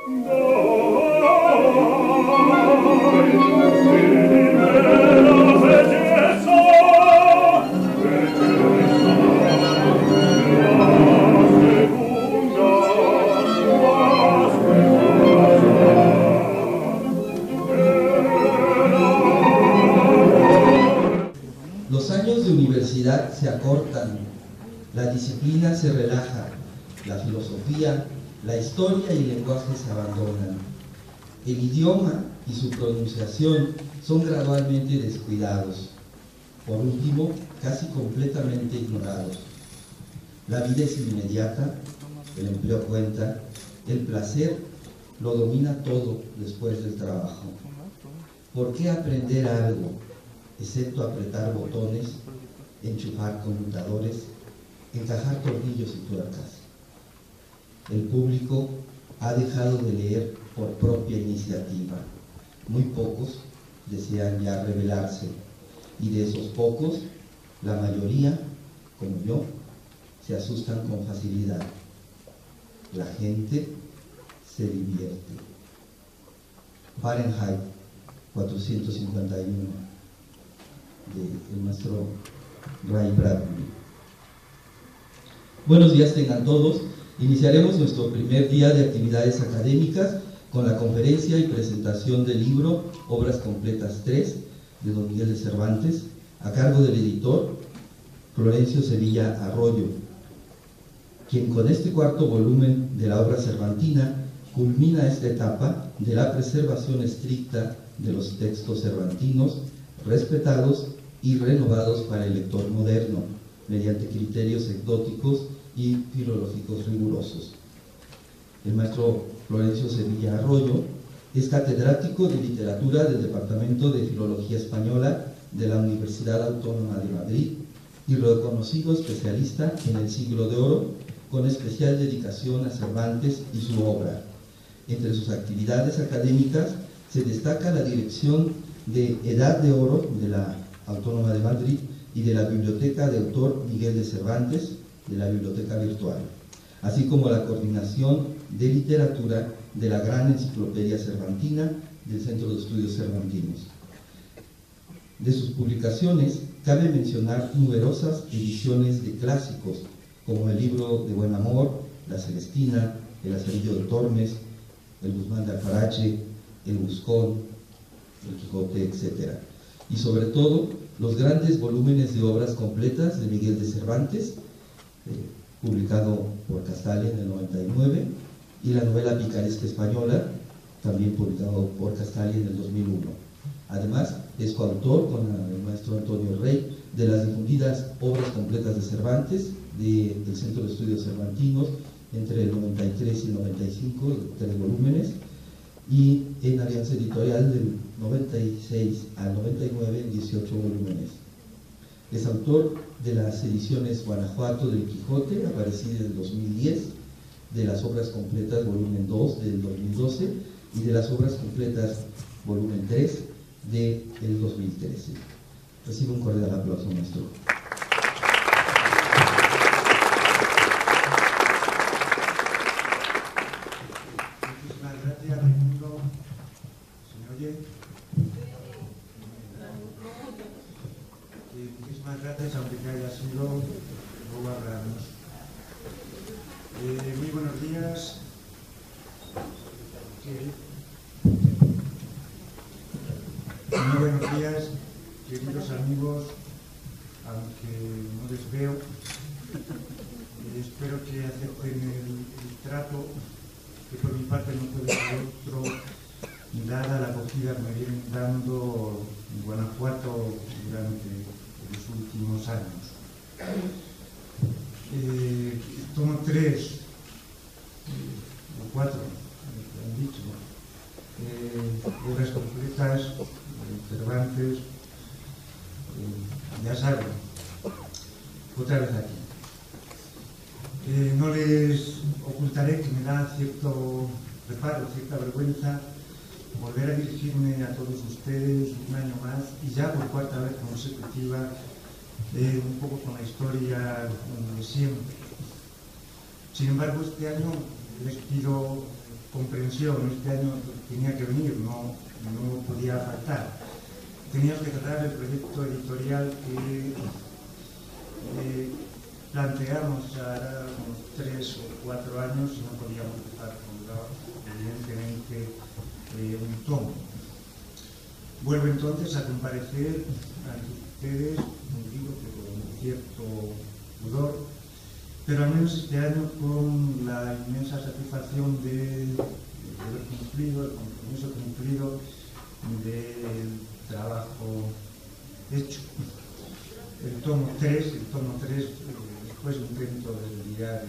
Los años de universidad se acortan, la disciplina se relaja, la filosofía, la historia y el lenguaje se abandonan. El idioma y su pronunciación son gradualmente descuidados, por último, casi completamente ignorados. La vida es inmediata, el empleo cuenta, el placer lo domina todo después del trabajo. ¿Por qué aprender algo, excepto apretar botones, enchufar conmutadores, encajar tornillos y tuercas? El público ha dejado de leer por propia iniciativa. Muy pocos desean ya revelarse, y de esos pocos, la mayoría, como yo, se asustan con facilidad. La gente se divierte. Fahrenheit 451, del maestro Ray Bradbury. Buenos días tengan todos. Iniciaremos nuestro primer día de actividades académicas con la conferencia y presentación del libro Obras Completas 3 de don Miguel de Cervantes, a cargo del editor Florencio Sevilla Arroyo, quien con este cuarto volumen de la obra cervantina culmina esta etapa de la preservación estricta de los textos cervantinos, respetados y renovados para el lector moderno, mediante criterios ecdóticos y filológicos rigurosos. El maestro Florencio Sevilla Arroyo es catedrático de literatura del Departamento de Filología Española de la Universidad Autónoma de Madrid y reconocido especialista en el Siglo de Oro, con especial dedicación a Cervantes y su obra. Entre sus actividades académicas se destaca la dirección de Edad de Oro de la Autónoma de Madrid y de la Biblioteca de Autor Miguel de Cervantes, de la Biblioteca Virtual, así como la coordinación de literatura de la Gran Enciclopedia Cervantina del Centro de Estudios Cervantinos. De sus publicaciones cabe mencionar numerosas ediciones de clásicos, como el libro de Buen Amor, La Celestina, El Lazarillo de Tormes, el Guzmán de Alfarache, el Buscón, el Quijote, etc. Y sobre todo, los grandes volúmenes de obras completas de Miguel de Cervantes, publicado por Castalia en el 99, y la novela picaresca española, también publicado por Castalia en el 2001. Además, es coautor con el maestro Antonio Rey de las difundidas obras completas de Cervantes del Centro de Estudios Cervantinos entre el 93 y el 95, 3 volúmenes, y en Alianza Editorial del 96 al 99 en 18 volúmenes. Es autor de las ediciones Guanajuato del Quijote, aparecida en el 2010, de las obras completas volumen 2 del 2012 y de las obras completas volumen 3 del 2013. Recibe un cordial aplauso, maestro. Muchísimas gracias, Raimundo. ¿Se me oye? Muchísimas gracias, aunque que haya sido, luego hablamos. Muy buenos días. Muy buenos días, queridos amigos, aunque no les veo. Espero que acepten el trato, que por mi parte no puede ser otro, dada la acogida que me vienen dando en Guanajuato durante los últimos años. Tomo 3 o 4, me han dicho, obras completas de Cervantes, ya saben, otra vez aquí. No les ocultaré que me da cierto reparo, cierta vergüenza volver a dirigirme a todos ustedes un año más y ya por cuarta vez consecutiva, un poco con la historia de siempre. Sin embargo, este año les pido comprensión. Este año tenía que venir, no podía faltar. Teníamos que tratar el proyecto editorial que planteamos ahora unos 3 o 4 años y no podíamos empezar con, evidentemente, un tomo. Vuelvo entonces a comparecer ante ustedes, digo que con cierto pudor, pero al menos este año con la inmensa satisfacción de haber cumplido, el compromiso cumplido del trabajo hecho. El tomo 3, después intento desviar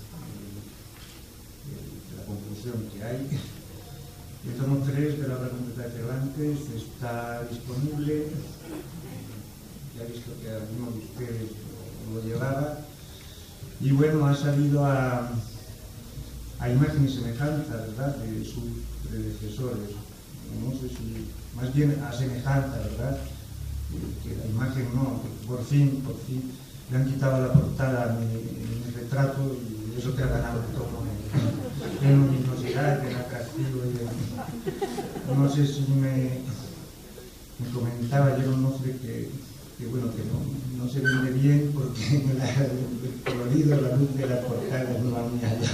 la conclusión que hay. El tomo 3 de la obra completa de Cervantes está disponible. Ya he visto que alguno de ustedes lo llevaba. Y bueno, ha salido a imagen y semejanza, ¿verdad?, de sus predecesores. No sé si, más bien a semejanza, ¿verdad?, que la imagen no, que por fin le han quitado la portada a mi retrato y eso que ha ganado el tomo en luminosidad, en atractivo y no sé si me comentaba ayer un hombre que bueno, que no se vende bien porque el colorido, la luz de la portada no va muy allá.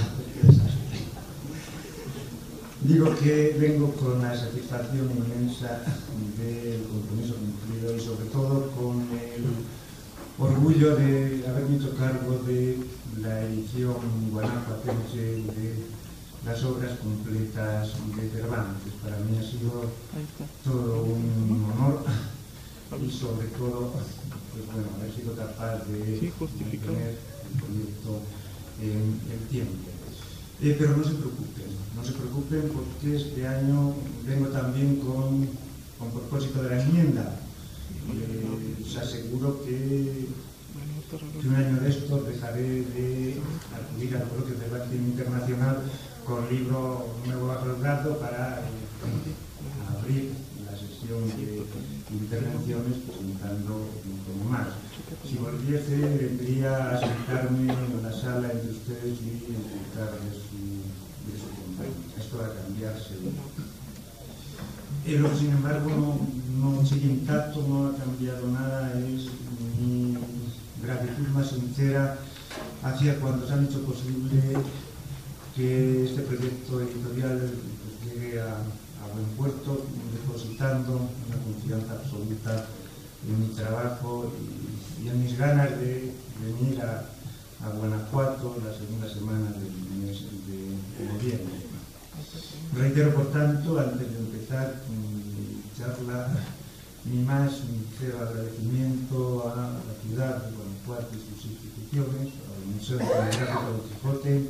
Digo que vengo con la satisfacción inmensa del compromiso cumplido y sobre todo con el orgullo de haberme hecho cargo de la edición guanajuatense de las obras completas de Cervantes. Para mí ha sido todo un honor y sobre todo, pues bueno, haber sido capaz de mantener el proyecto en el tiempo. Pero no se preocupen porque este año vengo también con propósito de la enmienda. Os aseguro que un año de estos dejaré de acudir al coloquio de debate internacional con libro nuevo bajo el brazo para abrir la sesión de intervenciones presentando un tomo más. Si volviese, vendría a sentarme en la sala entre ustedes y disfrutar de su compañía. Esto va a cambiar seguro. Pero, sin embargo, no sigue intacto, no ha cambiado nada. Es mi gratitud más sincera hacia cuantos han hecho posible que este proyecto editorial pues, llegue a buen puerto, depositando una confianza absoluta en mi trabajo y en mis ganas de venir a Guanajuato la segunda semana del mes de noviembre. Reitero, por tanto, antes de empezar mi charla, mi más sincero agradecimiento a la ciudad de Guanajuato y sus instituciones, al Museo Etnográfico del Quijote,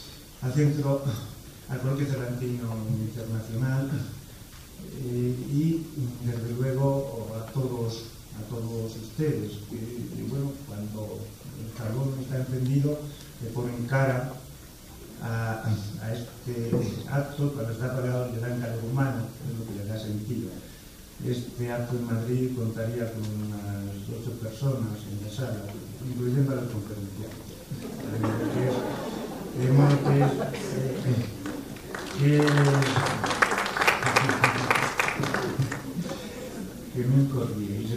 al Coloquio Cervantino Internacional y, desde luego, a todos ustedes que bueno, cuando el carbón está encendido le ponen cara a este acto, cuando está apagado le dan calor humano, es lo que le da sentido. Este acto en Madrid contaría con unas 8 personas en la sala, incluyendo a los conferenciantes. De modo que me incordiéis.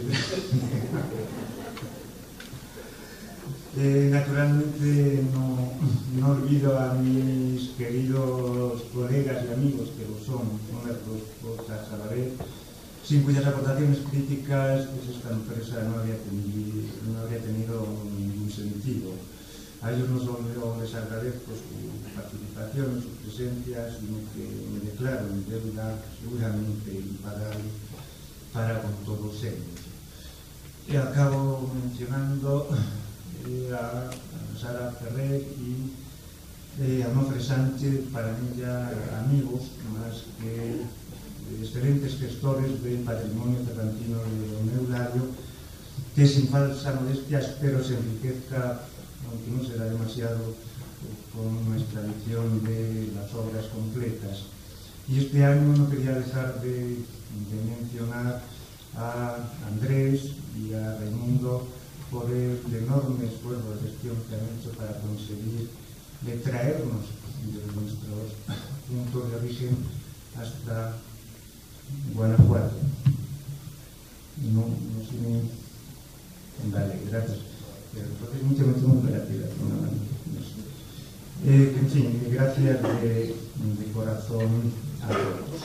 Naturalmente no olvido a mis queridos colegas y amigos que lo son, Roberto Botas Salaver, sin cuyas aportaciones críticas pues esta empresa no habría tenido ningún sentido. A ellos no solo les agradezco su participación, su presencia, sino que me declaro en deuda seguramente imparable para con todos ellos. Y acabo mencionando a Sara Ferrer y a Nofre Sánchez, para mí ya amigos, más que excelentes gestores del patrimonio cervantino de Don Eulario, que sin falsa modestia espero se enriquezca, aunque no será demasiado, con nuestra edición de las obras completas. Y este año no quería dejar de mencionar a Andrés y a Raimundo por el enorme esfuerzo de gestión que han hecho para conseguir traernos desde nuestros puntos de origen hasta Guanajuato. No sé. Vale, gracias. Entonces, mucha mención operativa. En fin, gracias de corazón a todos.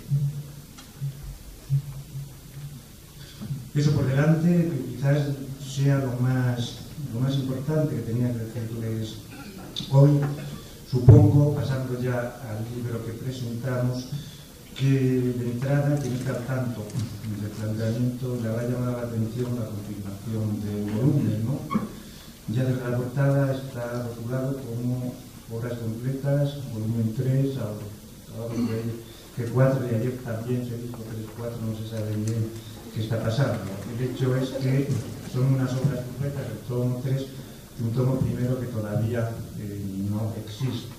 Eso por delante, que quizás sea lo más importante que tenía que decirles hoy. Supongo, pasando ya al libro que presentamos, que de entrada tiene que estar al tanto del planteamiento, le habrá llamado la atención la confirmación del volumen, ¿no? Ya desde la portada está rotulado como obras completas, volumen 3, ahora que 4, y ayer también se dijo 3-4, no se sabe bien qué está pasando. El hecho es que son unas obras completas, el tomo 3, un tomo primero que todavía no existe.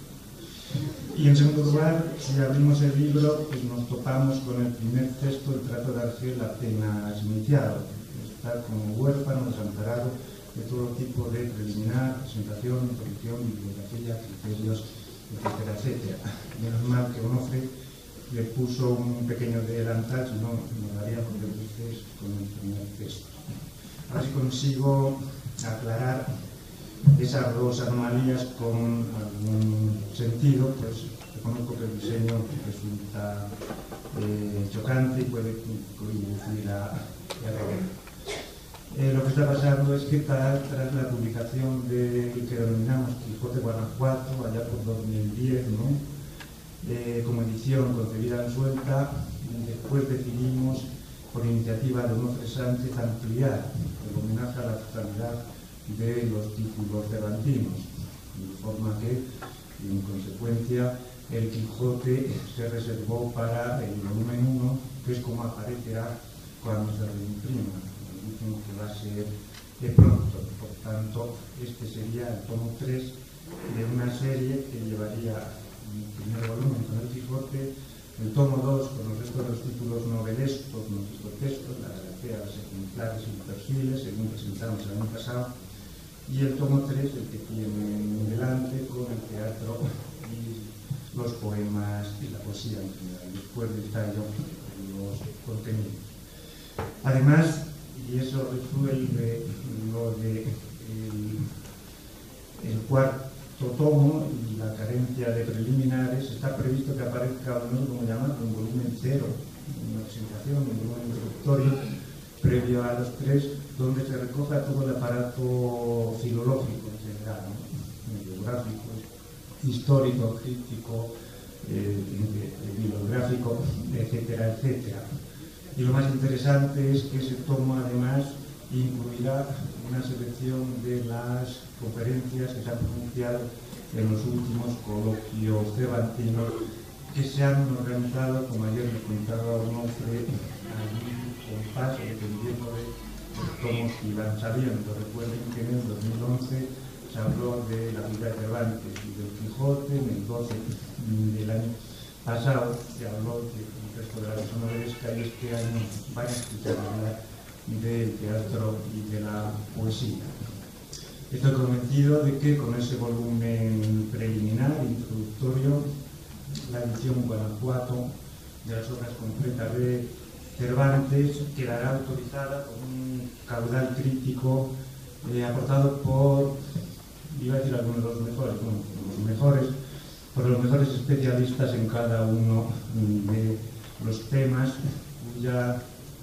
Y en segundo lugar, si abrimos el libro, pues nos topamos con el primer texto, el trato de Argel apenas iniciado. Está como huérfano, desamparado de todo tipo de preliminar, presentación, introducción, bibliografía, criterios, etcétera, etcétera. Menos mal que Onofre le puso un pequeño delantal, si no nos daríamos de luces con el primer texto. A ver si consigo aclarar esas dos anomalías con algún sentido, pues reconozco que el diseño resulta chocante y puede conducir a error. Lo que está pasando es que tras la publicación del que denominamos Quijote Guanajuato, allá por 2010, ¿no? Como edición concebida en suelta, después decidimos, por iniciativa de Onofre Sánchez, ampliar el homenaje a la totalidad de los títulos cervantinos, de forma que, en consecuencia, el Quijote se reservó para el volumen 1, que es como aparecerá cuando se reimprima, el último que va a ser de pronto. Por tanto, este sería el tomo 3 de una serie que llevaría el primer volumen con el Quijote, el tomo 2 con el resto de los títulos novelescos, nuestros textos, las galateas, ejemplares y persiles, según presentamos el año pasado, y el tomo 3, el que tiene delante, con el teatro y los poemas y la poesía en general. Después detallo los contenidos. Además, y eso resuelve lo de el cuarto tomo y la carencia de preliminares, está previsto que aparezca como llamarlo, un volumen 0, una presentación, un volumen introductorio previo a los 3, donde se recoja todo el aparato filológico en general, ¿no? Bibliográfico, histórico, crítico, bibliográfico, etcétera, etcétera. Y lo más interesante es que ese tomo además incluirá una selección de las conferencias que se han pronunciado en los últimos coloquios cervantinos que se han organizado, como ayer me contaba Onofre, al compás, dependiendo de los tomos que iban saliendo. Recuerden que en el 2011 se habló de la vida de Cervantes y del Quijote, en el 12 del año pasado se habló del resto de la versión novelesca, y este año van a escuchar hablar del teatro y de la poesía. Estoy convencido de que con ese volumen preliminar, introductorio, la edición Guanajuato de las obras completas de Cervantes quedará autorizada con un caudal crítico aportado por, iba a decir algunos de los mejores, por los mejores especialistas en cada uno de los temas, cuya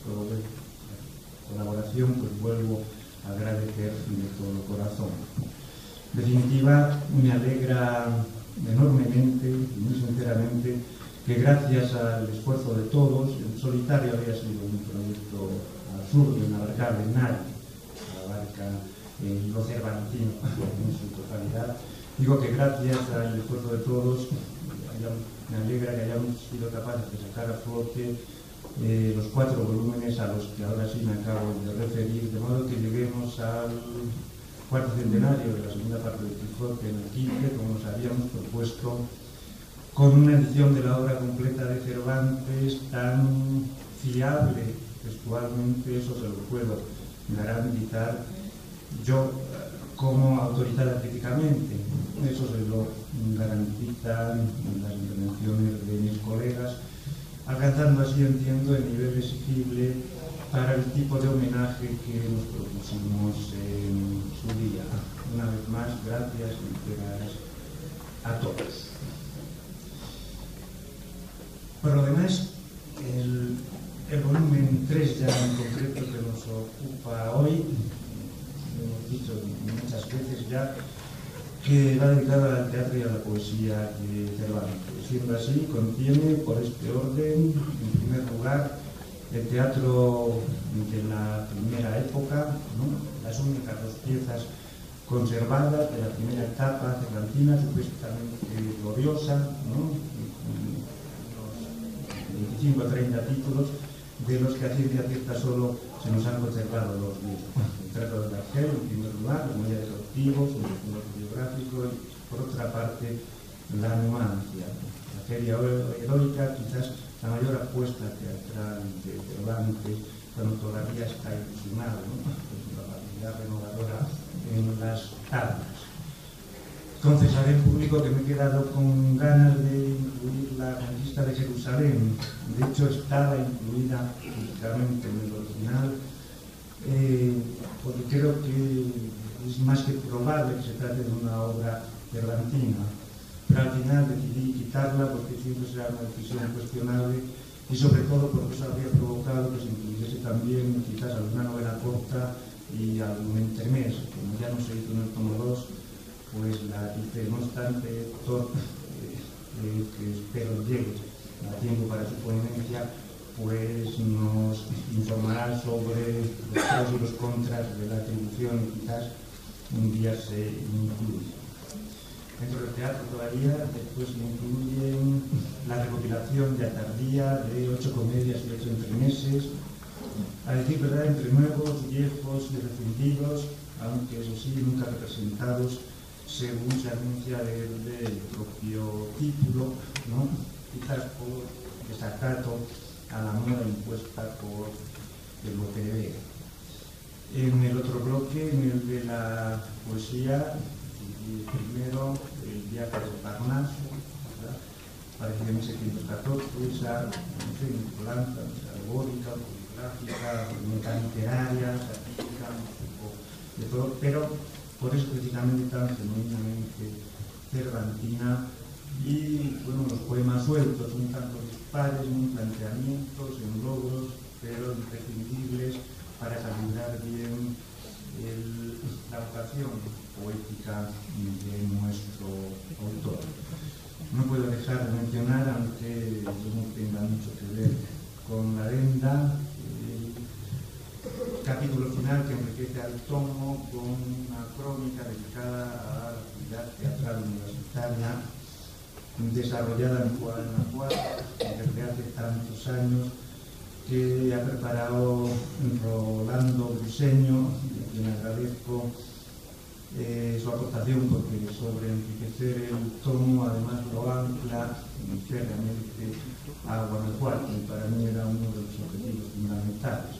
colaboración pues vuelvo a agradecer de todo corazón. En definitiva, me alegra enormemente y muy sinceramente que gracias al esfuerzo de todos, en solitario había sido un proyecto absurdo, inabarcable, nadie abarca lo cervantino en su totalidad. Digo que gracias al esfuerzo de todos, me alegra que hayamos sido capaces de sacar a flote los 4 volúmenes a los que ahora sí me acabo de referir, de modo que lleguemos al cuarto centenario de la segunda parte del Quijote en el 15, como nos habíamos propuesto, con una edición de la obra completa de Cervantes tan fiable textualmente, eso se lo puedo garantizar yo como autorizada críticamente. eso se lo garantizan las intervenciones de mis colegas, alcanzando así, entiendo, el nivel exigible para el tipo de homenaje que nos propusimos en su día. Una vez más, gracias sinceras a todos. Por lo demás, el volumen 3 ya en concreto que nos ocupa hoy, hemos dicho muchas veces ya, que va dedicado al teatro y a la poesía de Cervantes. Siendo así, contiene, por este orden, en primer lugar, el teatro de la primera época, ¿no? Las únicas dos piezas conservadas de la primera etapa cervantina, supuestamente gloriosa, ¿no? Los 25 o 30 títulos, de los que a ciencia cierta solo se nos han conservado los mismos. El trato de Argel, en primer lugar, la memoria de cautivos, un documento biográfico, y por otra parte, la nuancia. La feria heroica, quizás la mayor apuesta teatral de Cervantes, cuando todavía está ilusionado, ¿no? Con su capacidad renovadora en las tablas. Confesaré en público que me he quedado con ganas de incluir la conquista de Jerusalén. De hecho, estaba incluida físicamente en el original, porque creo que es más que probable que se trate de una obra cervantina. Pero al final decidí quitarla porque siempre será una decisión cuestionable y sobre todo porque eso habría provocado que se incluyese también quizás alguna novela corta y algún intermés. Como ya no se hizo en el tomo 2, pues la hice. No obstante, que espero llegue a tiempo para su ponencia, pues nos informará sobre los pros y los contras de la atribución y quizás un día se incluya. Dentro del teatro todavía, después se incluyen la recopilación de Atardía de 8 comedias y 8 entremeses, a decir verdad, entre nuevos, viejos y refundidos, aunque eso sí, nunca representados según se anuncia desde el propio título, ¿no? Quizás por desacato a la moda impuesta por el OTV. En el otro bloque, en el de la poesía, primero el viaje de Parnaso, ¿verdad? Parece que en 1714, esa, no sé, vinculanza, alegórica, poligráfica, literaria, satírica, un poco de todo, pero por eso precisamente tan genuinamente cervantina. Y bueno, los poemas sueltos, un tanto dispares, en planteamientos, en logros, pero imprescindibles para calibrar bien la vocación poética de nuestro autor. No puedo dejar de mencionar, aunque no tenga mucho que ver con la adenda, el capítulo final que enriquece al tomo con una crónica dedicada a la actividad teatral universitaria desarrollada en Guanajuato desde hace tantos años, que ha preparado Rolando Briseño, a quien agradezco su aportación, porque sobre enriquecer el tomo además lo ancla férreamente a Guanajuato, y para mí era uno de los objetivos fundamentales,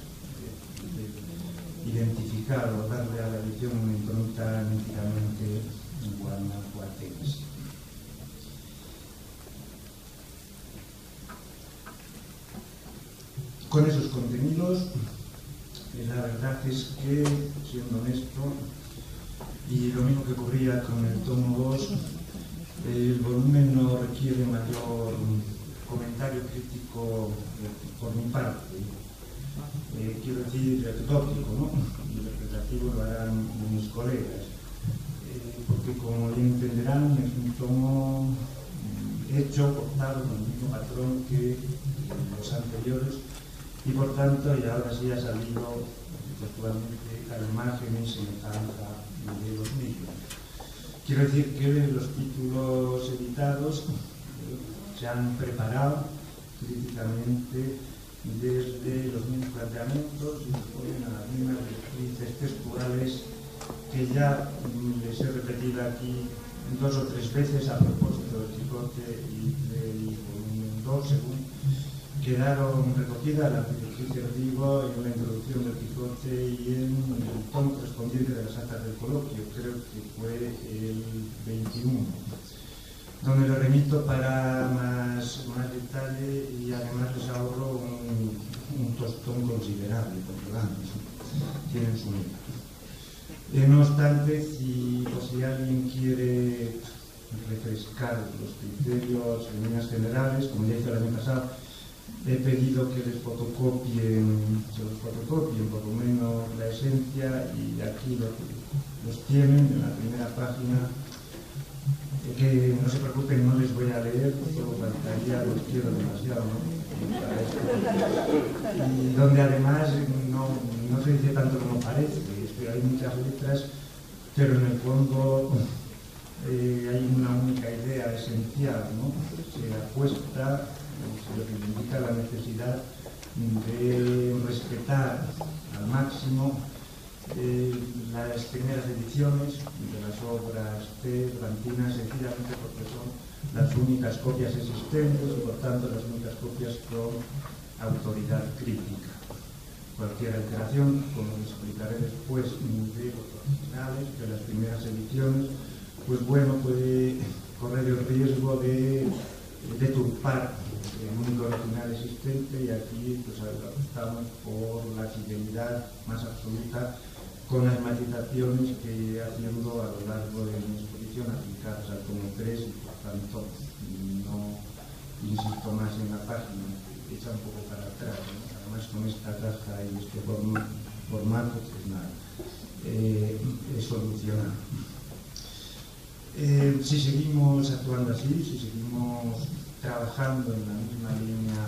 identificar o darle a la edición una impronta nítidamente guanajuatense. Con esos contenidos, la verdad es que, siendo honesto, y lo mismo que ocurría con el tomo 2, el volumen no requiere mayor comentario crítico por mi parte. Quiero decir, anecdótico, ¿no? Y interpretativo lo harán mis colegas. Porque, como bien entenderán, es un tomo hecho, cortado con el mismo patrón que los anteriores, y por tanto, y ahora sí ha salido textualmente a imagen y semejanza de los mismos. Quiero decir que los títulos editados se han preparado críticamente desde los mismos planteamientos y responden a las mismas directrices textuales que ya les he repetido aquí 2 o 3 veces a propósito del Quijote y del volumen 2, según quedaron recogidas la artificial digo en la introducción del Quijote y en el tomo correspondiente de las actas del coloquio, creo que fue el 21, donde lo remito para más detalle y además les ahorro un tostón considerable, porque vamos, tienen su mérito. No obstante, si alguien quiere refrescar los criterios en líneas generales, como ya hice el año pasado, he pedido que les fotocopien por lo menos la esencia, y aquí los tienen en la primera página. Que no se preocupen, no les voy a leer, solo faltaría, los quiero demasiado, ¿no? Y donde además no se dice tanto como parece, hay muchas letras, pero en el fondo hay una única idea esencial, ¿no? Se apuesta, se reivindica la necesidad de respetar al máximo las primeras ediciones de las obras cervantinas, sencillamente porque son las únicas copias existentes y por tanto las únicas copias con autoridad crítica. Cualquier alteración, como les explicaré después, de los originales, de las primeras ediciones, pues bueno, puede correr el riesgo de deturpar el único original existente, y aquí pues apostamos por la fidelidad más absoluta, con las matizaciones que iré haciendo a lo largo de mi exposición aplicadas al tomo 3, y por tanto no insisto más en la página, que echa un poco para atrás, ¿no? Además con esta caja y este formato, pues nada, es solucionado. Si seguimos actuando así, si seguimos trabajando en la misma línea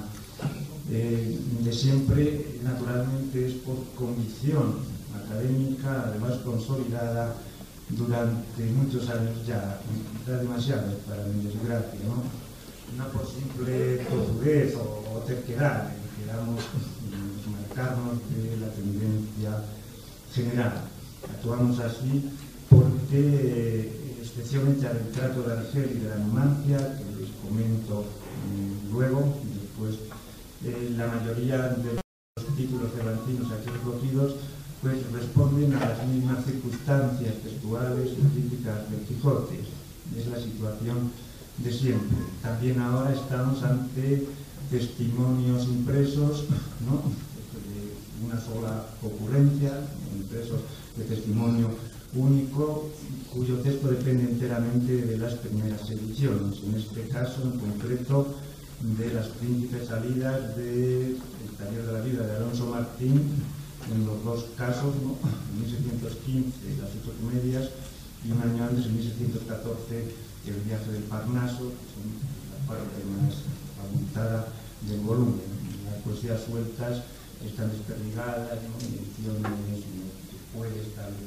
de siempre, naturalmente es por convicción académica, además consolidada durante muchos años ya demasiado para mi desgracia, ¿no? No por simple tozudez o terquedad, queramos marcarnos de la tendencia general. Actuamos así porque, especialmente al trato de Argel y de la Numancia, que les comento luego, después, la mayoría de los títulos cervantinos aquí recogidos pues responden a las mismas circunstancias textuales y críticas del Quijote. Es la situación de siempre. También ahora estamos ante testimonios impresos, ¿no?, de una sola ocurrencia, impresos de testimonio único, cuyo texto depende enteramente de las primeras ediciones. En este caso, en concreto, de las príncipes salidas del Taller de la Vida de Alonso Martín, en los dos casos, ¿no?, en 1615 las 8 comedias, y un año antes, en 1614, el viaje del Parnaso, que son la parte más abultada del volumen. Las poesías sueltas están desperdigadas, ¿no?, en ediciones no se puede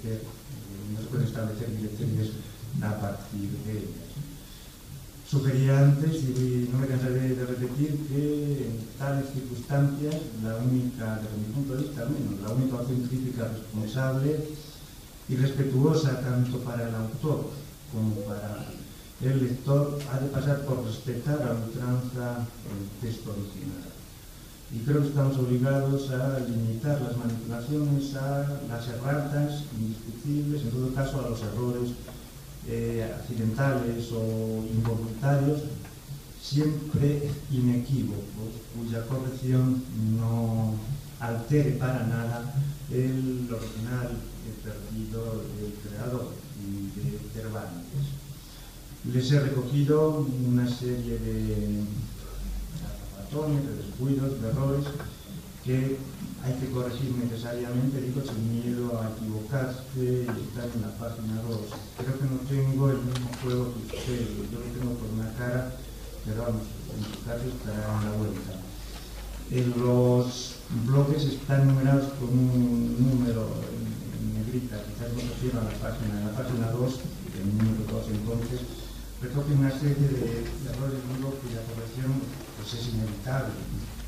establecer directrices a partir de ellas. Sugería antes, y no me cansaré de repetir, que en tales circunstancias la única, desde mi punto de vista al menos, la única acción crítica responsable y respetuosa tanto para el autor como para el lector ha de pasar por respetar a ultranza el texto original. Y creo que estamos obligados a limitar las manipulaciones a las erratas indiscutibles, en todo caso a los errores accidentales o involuntarios, siempre inequívocos, cuya corrección no altere para nada el original perdido del creador, de Cervantes. Les he recogido una serie de ratones, de descuidos, de errores que hay que corregir necesariamente, digo, sin miedo a equivocarse y estar en la página 2. Creo que no tengo el mismo juego que ustedes, yo lo tengo por una cara, pero vamos, en su caso estará en la vuelta. Los bloques están numerados con un número en negrita, quizás me refiero a la página 2, el número 2 entonces, recoge una serie de errores, digo, cuya corrección pues, es inevitable.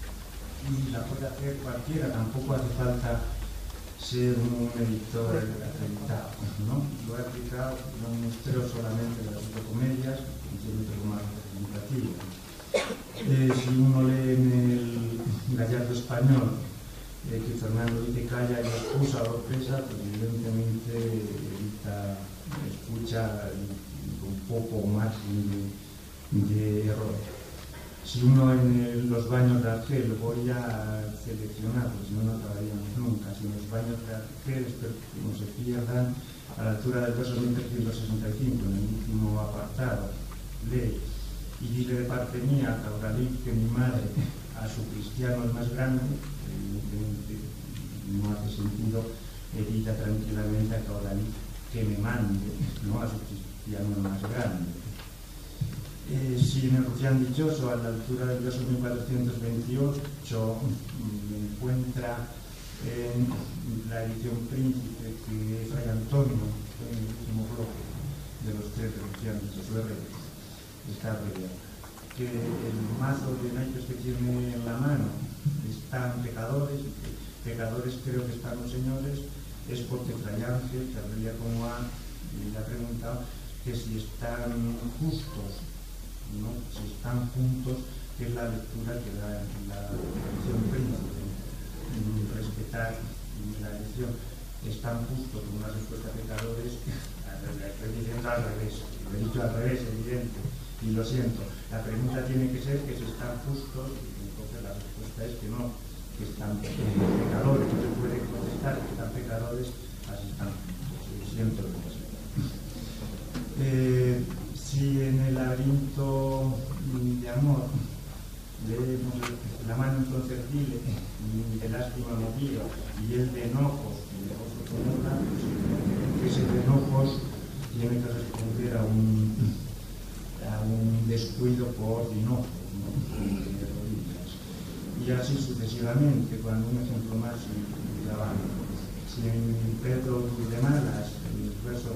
Y la puede hacer cualquiera, tampoco hace falta ser un editor acreditado, ¿no? Lo he aplicado, no muestreo solamente las 8 comedias, un poco más representativo. Si uno lee en gallardo español, que Fernando dice calla y excusa o pesa, pues evidentemente evita, escucha un poco margen de error. Si uno en los baños de Argel, voy a seleccionar, porque si no, no acabaríamos nunca, si en los baños de Argel no se pierdan, a la altura del verso 1365, en el último apartado, lee: y dile de parte mía, Caudalí, que mi madre a su cristiano el más grande, evidentemente no hace sentido, evita tranquilamente a Caudalí que me mande, ¿no?, a su cristiano el más grande. Si en el Rufián Dichoso, a la altura del verso 1428, me encuentra en la edición Príncipe que Fray Antonio, en el último bloque de los 3 de Rufián Dichoso de Reyes, está abreviado, que el mazo de naipes que tiene en la mano están pecadores, pecadores creo que están los señores, es porque Fray Ángel, que abrevia como A, le ha preguntado que si están justos, ¿no?, si están juntos, que es la lectura que da la edición Príncipe. Respetar la elección, están justos con una respuesta a pecadores, estoy diciendo al revés, lo he dicho al revés, evidente, y lo siento. La pregunta tiene que ser que si están justos, y entonces la respuesta es que no, que están pecadores. No se puede contestar que están pecadores, así están justos. Lo siento lo que pasa. Si en el laberinto de amor leemos la mano entonces dile, de lástima movido, y el de enojos, que ese de enojos tiene que responder a un descuido por enojo, ¿no?, de rodillas. Y así sucesivamente, cuando un ejemplo más grabando. Si en Pedro de Malas, en el verso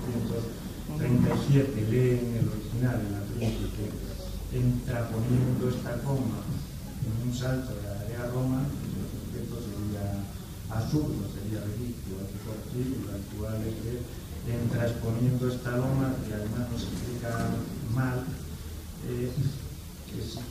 1337, lee en el original, en la Príncipe, entra poniendo esta coma en un salto de la área Roma, el objeto sería absurdo, sería ridículo, lo actual es que entra exponiendo esta loma, que además nos explica mal, que si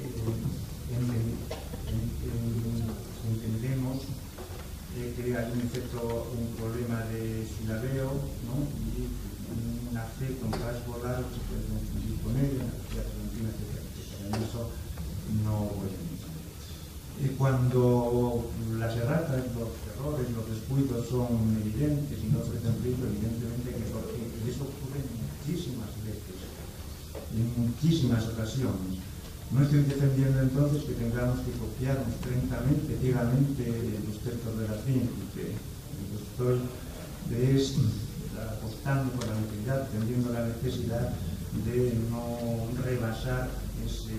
entendemos que hay un efecto, un problema de silabeo, ¿no?, y una C con rasgo largo se puede confundir con ella, en eso no voy a decir. Cuando las erratas, los errores, los descuidos son evidentes y no ofrecen riesgo, evidentemente que eso ocurre muchísimas veces, en muchísimas ocasiones. No estoy defendiendo entonces que tengamos que copiarnos lentamente, ciegamente los textos de la Príncipe. Lo estoy apostando por la necesidad, tendiendo la necesidad de no rebasar ese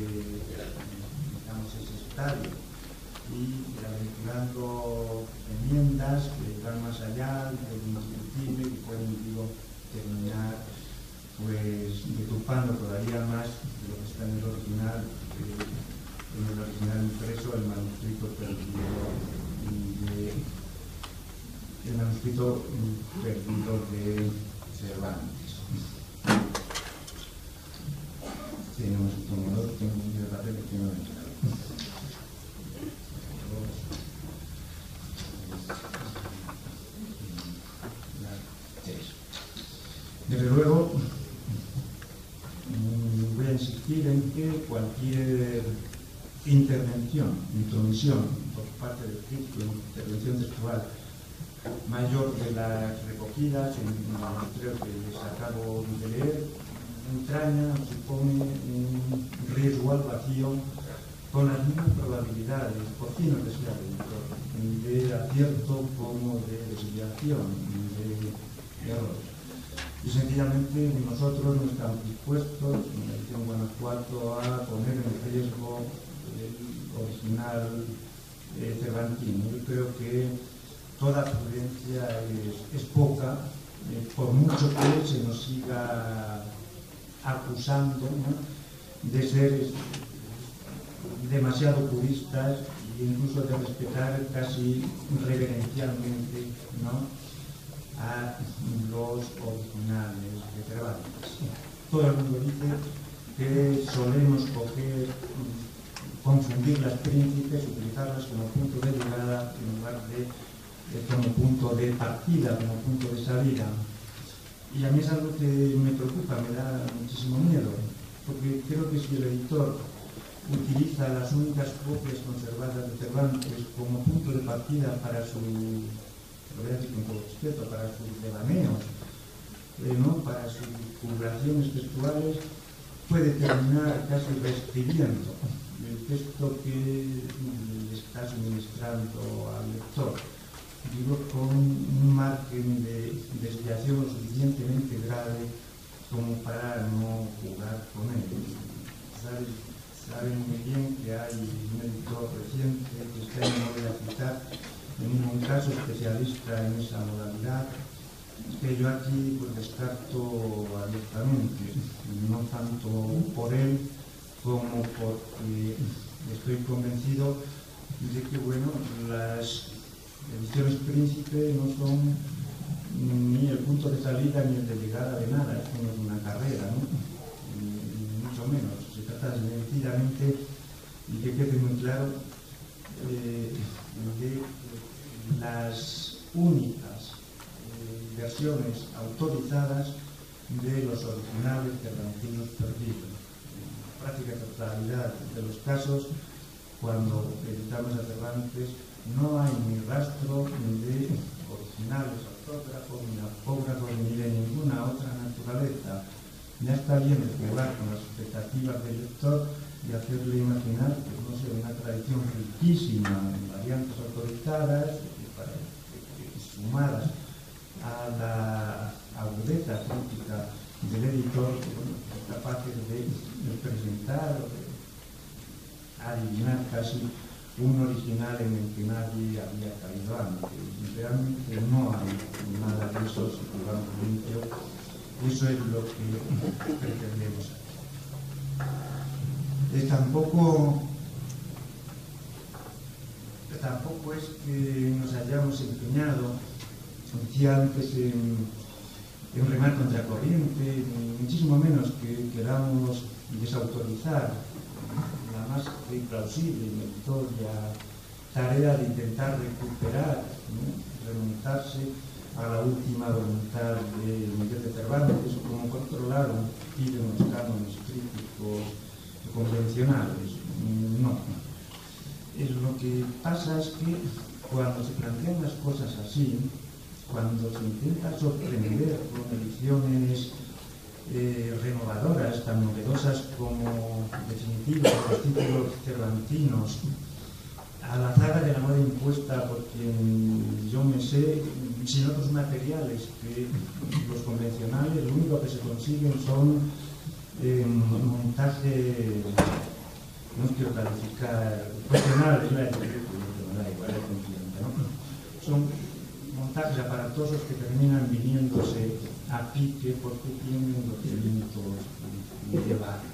estadio y aventurando enmiendas que van más allá del indiscutible y pueden, terminar deturpando todavía más de lo que está en el original impreso, el manuscrito perdido de Cervantes. Tenemos un tomador, tengo un de papel que no me queda. Desde luego, voy a insistir en que cualquier intromisión por parte del crítico, intervención textual mayor de las recogidas en el que les acabo de leer, entraña, supone un riesgo al vacío con las mismas probabilidades, por fin no que sea de acierto como de desviación, de error. Y sencillamente nosotros no estamos dispuestos, en la edición Guanajuato, a poner en riesgo el original cervantino. Yo creo que toda prudencia es poca, por mucho que se nos siga acusando, ¿no?, de ser demasiado puristas e incluso de respetar casi reverencialmente, ¿no?, a los originales de Cervantes. Todo el mundo dice que solemos coger confundir las príncipes, utilizarlas como punto de llegada en lugar de como punto de partida, como punto de salida. Y a mí es algo que me preocupa, me da muchísimo miedo, porque creo que si el editor utiliza las únicas copias conservadas de Cervantes como punto de partida para su, lo voy a decir con todo respeto, para sus devaneos, ¿no? Para sus publicaciones textuales, puede terminar casi reescribiendo el texto que le está suministrando al lector. Digo, con un margen de desviación lo suficientemente grave como para no jugar con él. Saben muy bien que hay un editor reciente que está, no voy a citar, en ningún caso especialista en esa modalidad, que yo aquí pues descarto abiertamente, no tanto por él como porque estoy convencido de que, bueno, las ediciones Príncipe no son ni el punto de salida ni el de llegada de nada, es como una carrera, ¿no? Ni mucho menos. Se trata sencillamente, y que quede muy claro, de las únicas versiones autorizadas de los originales cervantinos perdidos. En práctica totalidad de los casos, cuando editamos a Cervantes, no hay ni rastro de originales autógrafos, ni apógrafos, ni de ninguna otra naturaleza. Ya está bien de jugar con las expectativas del lector y hacerle imaginar, pues no sé, una tradición riquísima en variantes autorizadas, sumadas a la agudeza crítica del editor, bueno, capaces de presentar o de adivinar casi un original en el que nadie había caído antes. Realmente no hay nada de eso, si jugamos limpio. Eso es lo que pretendemos aquí. Tampoco es que nos hayamos empeñado, decía antes, en remar contra corriente, muchísimo menos que queramos desautorizar la más plausible y meritoria tarea de intentar recuperar, ¿no? Remontarse a la última voluntad de Miguel de Cervantes, como controlar un poquillo en los cánones críticos convencionales. No. Lo que pasa es que cuando se plantean las cosas así, cuando se intenta sorprender con ediciones renovadoras, tan novedosas como definitivas, los títulos cervantinos, a la zaga de la moda impuesta por quien yo me sé, sin otros materiales que los convencionales, lo único que se consiguen son montajes, no os quiero calificar, cuestionables, me da igual, ¿no? Son montajes aparatosos que terminan viniéndose a pique porque tienen documentos de barrio.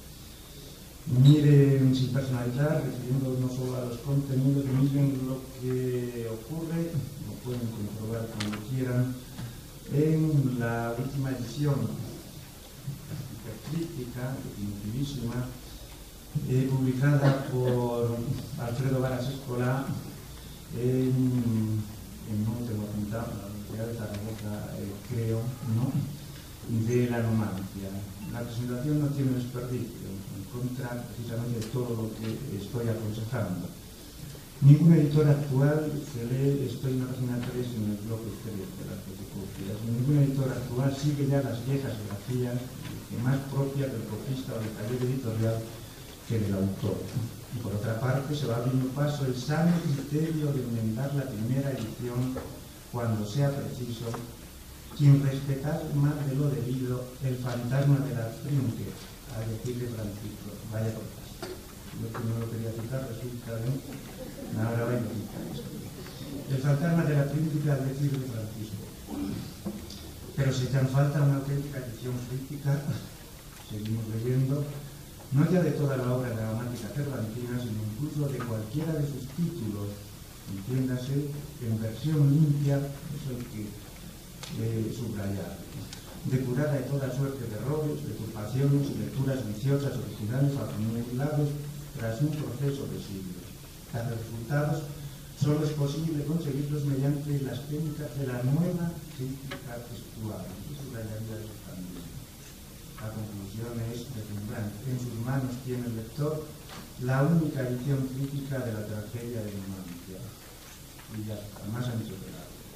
Miren sin personalizar, refiriendo no solo a los contenidos, miren lo que ocurre, lo pueden comprobar cuando quieran, en la última edición crítica, definitivísima, publicada por Alfredo Varas Escolá no tengo apuntado, la Universidad de Zaragoza, creo, ¿no? De la Numancia. La presentación no tiene desperdicio, en contra precisamente de todo lo que estoy aconsejando. Ningún editor actual se lee, estoy en la página 3 en el bloque 3 de las fotocopias, ningún editor actual sigue ya las viejas grafías que más propias del copista o del taller editorial que del autor. Y por otra parte se va abriendo paso el sano criterio de enmendar la primera edición cuando sea preciso, sin respetar más de lo debido el fantasma de la trinque, a decirle Francisco, vaya por casa. Yo que no lo quería citar, resulta de ahora voy a citar eso. El fantasma de la trinque al decirle Francisco. Pero si te falta una auténtica edición crítica, seguimos leyendo, no ya de toda la obra dramática cervantina, sino incluso de cualquiera de sus títulos, entiéndase, en versión limpia, eso hay que subrayar, depurada de toda suerte de errores, deturpaciones, lecturas viciosas, originales o acumulados tras un proceso de siglos. Tales resultados solo es posible conseguirlos mediante las técnicas de la nueva crítica textual. Y subrayaría eso también. La conclusión es deslumbrante. En sus manos tiene el lector la única edición crítica de la tragedia de Numancia. Y ya está, más ancho que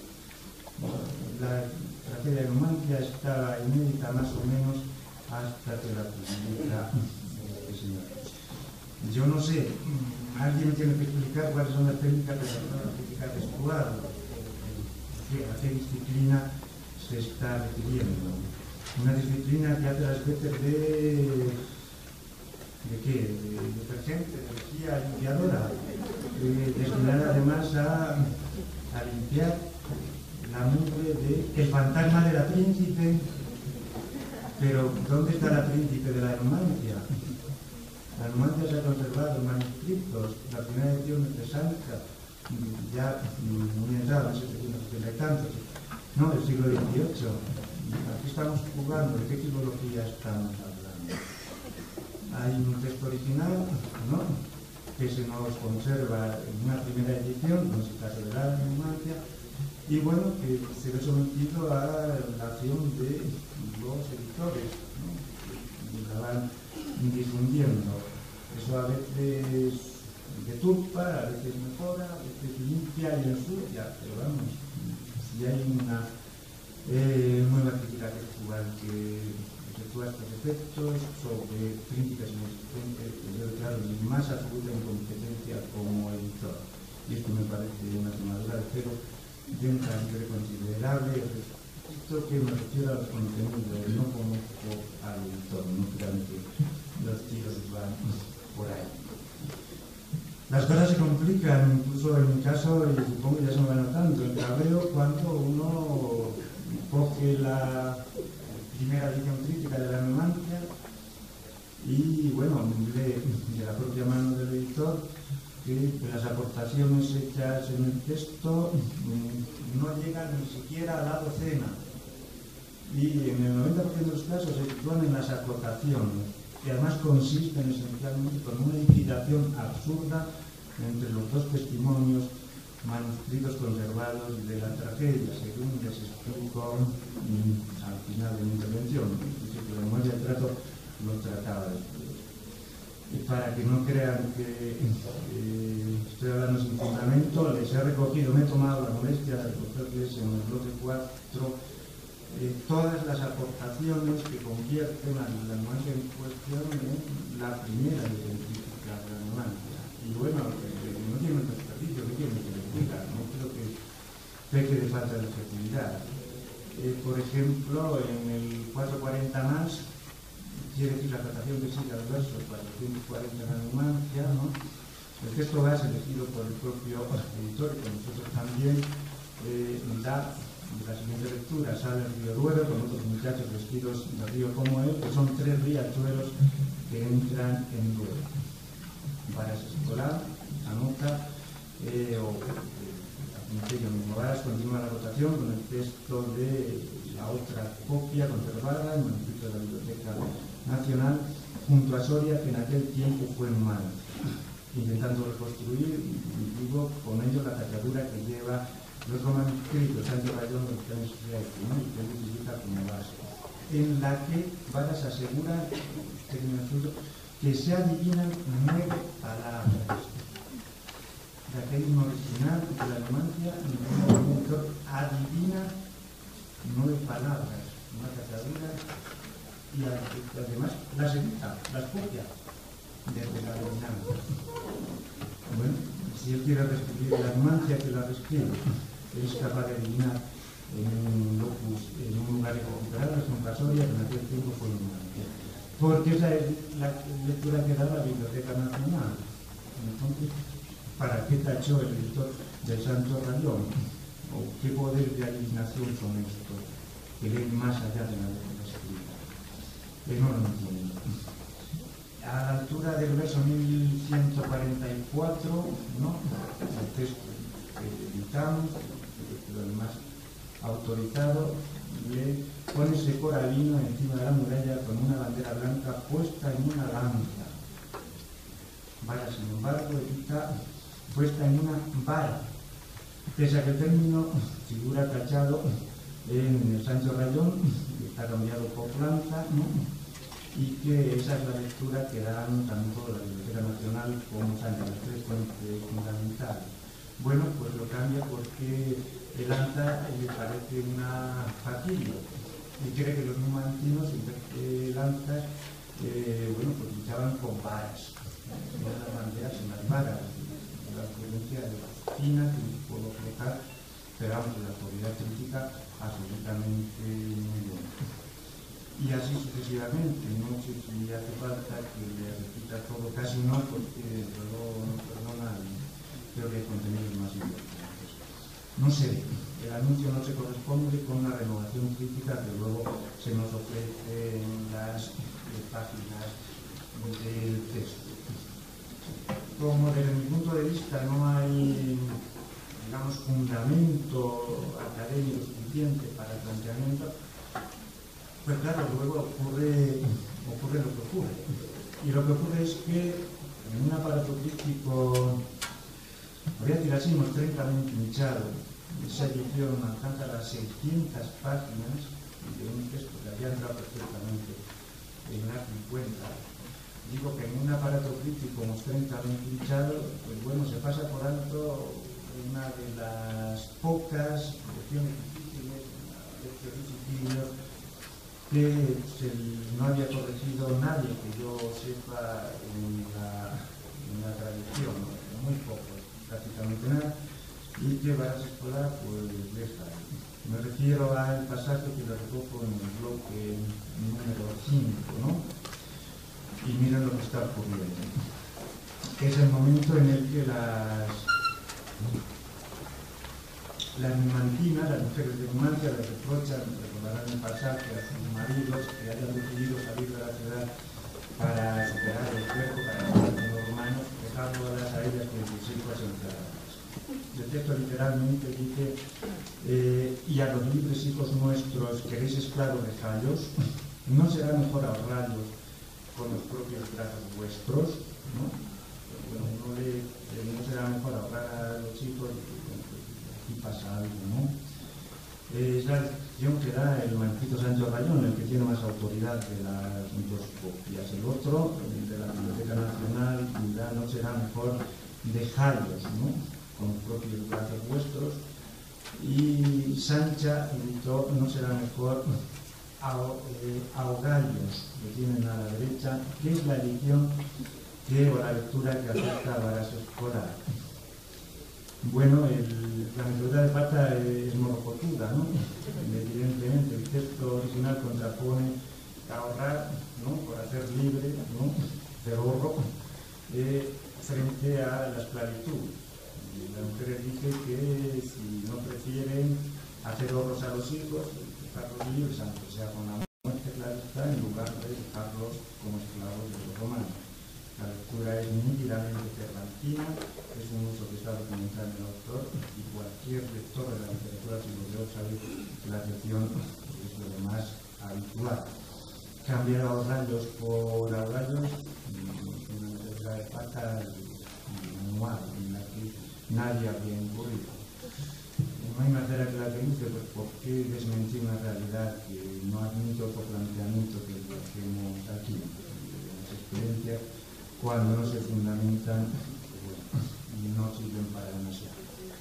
la tragedia de Numancia estaba inédita más o menos hasta que la publica este señor. Yo no sé, alguien tiene que explicar cuáles son las técnicas de la crítica textual, a qué disciplina se está refiriendo. Una disciplina que hace las veces ¿de qué? De detergente, de energía limpiadora, destinada además a limpiar la mugre de el fantasma de la príncipe. Pero ¿dónde está la príncipe de la Numancia? La Numancia se ha conservado en manuscritos, la primera edición de Sanca, ya muy entrada, en 1770 y tantos, no, del siglo XVIII. Aquí estamos jugando, ¿de qué filología estamos hablando? Hay un texto original, ¿no?, que se nos conserva en una primera edición, en este caso de la Numancia, y bueno, que se ve sometido a la acción de los editores, ¿no?, que la van difundiendo. Eso a veces deturpa, a veces mejora, a veces limpia y ensucia, pero vamos, si hay una nueva crítica textual que efectúa estos efectos sobre críticas inexistentes, que yo declaro mi más absoluta incompetencia como editor. Y esto me parece una tomadura de cero de un calibre considerable respecto que me refiero a los contenidos. No conozco al editor, no crean que los tiros van por ahí. Las cosas se complican, incluso en mi caso, y supongo que ya se me va notando, el cabreo cuando uno coge la primera edición crítica de la Numancia y, bueno, lee de la propia mano del editor que las aportaciones hechas en el texto no llegan ni siquiera a la docena. Y en el 90% de los casos se sitúan en las acotaciones, que además consisten esencialmente con una hibridación absurda entre los dos testimonios manuscritos conservados de la tragedia, según les explico al final de mi intervención. Dice que la memoria del trato lo trataba después. Y para que no crean que estoy hablando sin fundamento, les he recogido, me he tomado la molestia de recogerles en el bloque 4 todas las aportaciones que convierten a la Numancia en cuestión en la primera científica de la Numancia. Y bueno, no tiene un desperdicio, ¿qué quieren que les diga? No creo que peque de falta de objetividad. Por ejemplo, en el 440 más, quiere decir la tratación que sigue al verso 440 de la Numancia, ¿no? El texto base elegido por el propio editor, y por nosotros también, da la siguiente lectura: sale el río Duero con otros muchachos vestidos de río como él, que son 3 riachuelos que entran en Duero. Para escolar, anota, Ministerio Memoras continúa la votación con el texto de la otra copia conservada en el manuscrito de la Biblioteca Nacional, junto a Soria, que en aquel tiempo fue en Málaga, intentando reconstruir, digo, con ello la tacadura que lleva el otro manuscrito, Sancho Rayón del Príncipe, ¿no?, y que él utiliza como base, en la que Varas asegura que se adivinan 9 palabras. De aquel himno original de la Numancia, el autor adivina 9 palabras, una tacadura, y además las edita, las copia desde la original. Bueno, si él quiere reescribir la Numancia, que la reescribe, él es capaz de adivinar en un locus, en un lugar recuperado, en Pasoria, que en aquel tiempo fue Numancia. Porque esa es la lectura que da la Biblioteca Nacional. Entonces, ¿para qué tachó el editor del Sancho Rayón? ¿O qué poder de adivinación son estos que leen más allá de la letra escrita? Que no lo entiendo. A la altura del verso 1144, ¿no?, el texto que editamos, lo demás autorizado, le pone ese coralino encima de la muralla con una bandera blanca puesta en una lanza. vara, sin embargo, evita puesta en una vara, pese a que el término figura tachado en el Sancho Rayón, está cambiado por lanza, ¿no? Y que esa es la lectura que dan tanto la Biblioteca Nacional como Sancho, las tres fuentes fundamentales. Bueno, pues lo cambia porque el lanza le parece una facilio y cree que los numantinos, en vez de lanzas, bueno, pues luchaban con varas, no las banderas en las varas, la influencia de la China, que no puedo colocar, pero vamos, la autoridad crítica absolutamente muy buena. Y así sucesivamente, no sé si hace falta que le repita todo, casi no, porque luego no perdona y creo que hay contenidos más importantes. No sé, el anuncio no se corresponde con la renovación crítica que luego se nos ofrece en las páginas del texto. Como desde mi punto de vista no hay, digamos, fundamento académico suficiente para el planteamiento, pues claro, luego ocurre lo que ocurre. Y lo que ocurre es que en un aparato crítico, voy a decir así, unos 30 hinchado, esa edición alcanza las 600 páginas de un texto que había entrado perfectamente en las 50. Digo que en un aparato crítico unos 30 hinchado, pues bueno, se pasa por alto una de las pocas lecciones difíciles, que no había corregido nadie que yo sepa en la tradición, ¿no? Muy poco, prácticamente nada, y que Varas Escolar pues deja. Me refiero al pasaje que lo recojo en el bloque número 5, ¿no? Y miren lo que está ocurriendo. Es el momento en el que las numantinas, las mujeres de Numancia, les reprochan, recordarán el pasaje a sus maridos que hayan decidido salir de la ciudad para superar el cuerpo, para matar a los romanos, dejándolas a ellas que sus hijos encerradas. El texto literalmente dice, y a los libres hijos nuestros queréis esclavos de jallos, ¿no será mejor ahorrarlos con los propios brazos vuestros? ¿No? Bueno, no será mejor ahorrar a los hijos, aquí pasa algo, ¿no? Es la lección que da el mancito Sancho Rayón, el que tiene más autoridad de las dos copias. El otro, el de la Biblioteca Nacional, dirá, no será mejor dejarlos, ¿no? Con los propios brazos vuestros. Y Sancha gritó, no será mejor ahogallos, que tienen a la derecha, que es la edición o la lectura que acepta a Varas Escolar. Bueno, la metodología de Pata es monocotuda, ¿no? Evidentemente, el texto original contrapone ahorrar, ¿no? Por hacer libre, ¿no? De ahorro, frente a la esclavitud. La mujer dice que si no prefieren hacer ahorros a los hijos, dejarlos libres, aunque sea con la muerte clarista, en lugar de dejarlos como esclavos de los romanos. La lectura es nítidamente cervantina, es un uso que está documentado en el autor, y cualquier lector de la literatura del siglo II sabe que la acepción es lo más habitual. Cambiar ahorrallos por ahorrallos es una metodología de Pata manual, en la que nadie había incurrido. No hay más cera que la que dice, pues ¿por qué desmentir una realidad que no admite otro planteamiento que el que hacemos aquí? Las experiencias, cuando no se fundamentan, y no sirven para demasiado.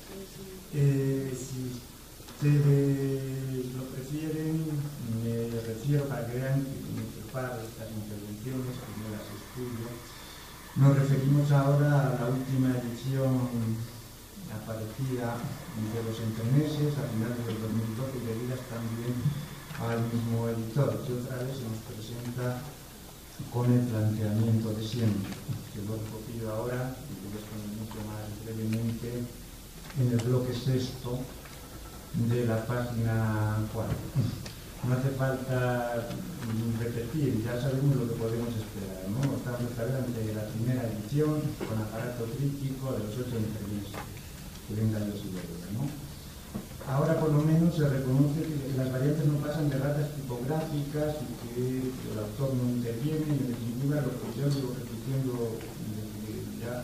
Si ustedes lo prefieren, me refiero para que vean que me preparo estas intervenciones, que no las estudio. Nos referimos ahora a la última edición aparecida de los entremeses a finales del 2012 y debidas también al mismo editor, que otra vez se nos presenta con el planteamiento de siempre, que lo he recogido ahora y que voy a exponer mucho más brevemente en el bloque sexto de la página 4. No hace falta repetir, ya sabemos lo que podemos esperar, ¿no? Estamos ante la primera edición con aparato crítico de los 8 entremeses, que venga Dios y gloria, ¿no? Ahora por lo menos se reconoce que las variantes no pasan de ratas tipográficas y que el autor no interviene y en definitiva lo que yo llevo repitiendo desde ya